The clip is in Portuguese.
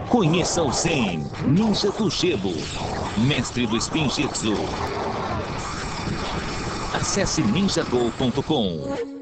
Conheça o Zen, Ninja do Gelo, mestre do Spin Jitsu. Acesse ninjago.com.